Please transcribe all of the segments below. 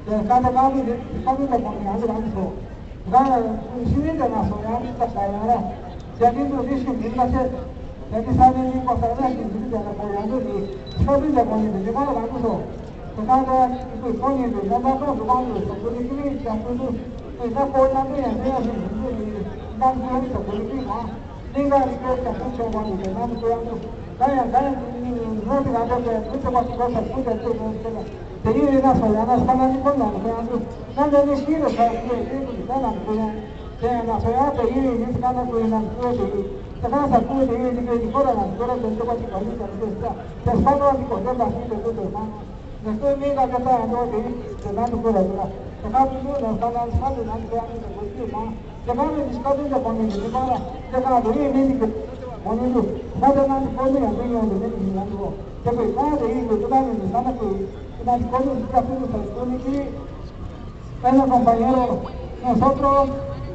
cada kami la poniendo ganso gana sini de la soya ni la sayara jadi tu di sini la se jadi sabe ni pasar la sini de la poniendo ni sabe la poniendo de mana ganso kada itu poniendo nada to ganso so ni kini japu tu esa poniendo ya ni así dan tu ni to ni ma ninga ni ke japu choba ni de nam poniendo kaya ni no te gana que mucho más cosas puta tu no te digo una sola no está ni con la poniendo nada ni quiero saber que nada poniendo que la soya te digo ni se gana que na puede te gana sa puede ni que fuera la fuera de todo que casi está te está no ni con la gente de tu hermano después mira que está no te dando por allá te gana tú no gana sale no te gana de cualquier más te gana discado de poner de para te gana de ni que poniendo nada no pone a mí no de ni nada te voy a decir que tú dame ni sana que una cosa que está haciendo que bueno compañeros nosotros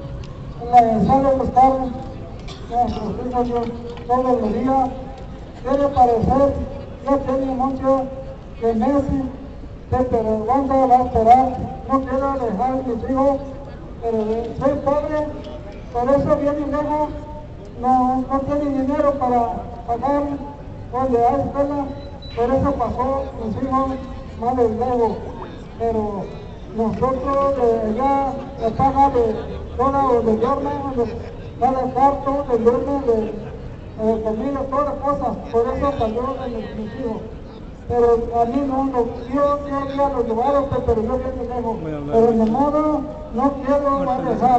sale a buscar nuestros hijos todos los días quiere parecer no tiene mucho que Messi pero Wanda va a esperar no quiero dejar a mis hijos pero soy pobre por eso viene lejos no tiene dinero para pagar donde hay escuela por eso pasó mis hijos más del lejos pero nosotros ya la paga de toda o de viernes, cada cuarto, de viernes, de comida, todas cosas, por eso salió de mis hijos. Pero a mí no, yo ya lo llevaron, pero yo bien lejos. Pero de modo no quiero dejar.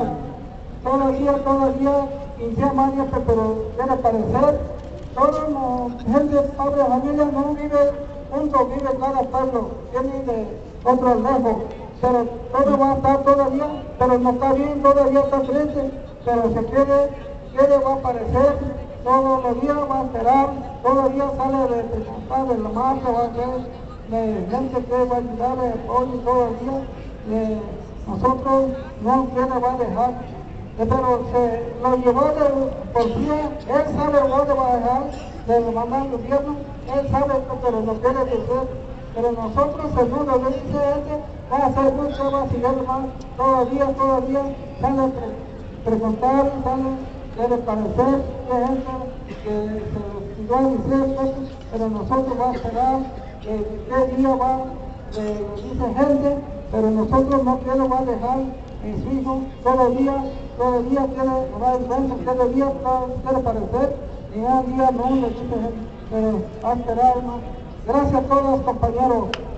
Todavía, y sea más pero quiere parecer, toda gente, pobre familia no vive juntos, vive cada pueblo, tiene de otro lejos. Pero todo va a estar todavía, pero no está bien, todavía está triste, pero se quiere va a aparecer, todos los días va a esperar, todavía sale de presentar de la marcha, va a ser de gente que va a ayudar de apoyo todavía, nosotros no quiere va a dejar, pero se lo llevó por día, él sabe dónde va a dejar, le mandar al gobierno, él sabe, pero no quiere decir. Pero nosotros, según lo que dice él, va a ser mucho más y él más, todavía, sale a preguntar, debe parecer que gente que se va a decir, pero nosotros va a esperar qué día va, dice gente, pero nosotros no quiero va a dejar mis hijos, todavía quiere, cada día quiere parecer, y un día no, le dice gente, pero va a esperar, ¿no? Gracias a todos, compañeros.